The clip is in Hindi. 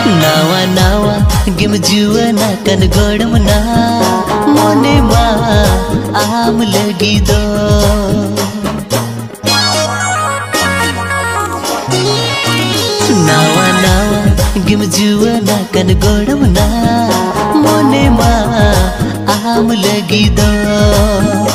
नावा नावा गिम जुवना कन गोड़मना मोने मा आम लगी दो नावा नावा गिम जुवना कन गोड़मना मोने मा आम लगी दो।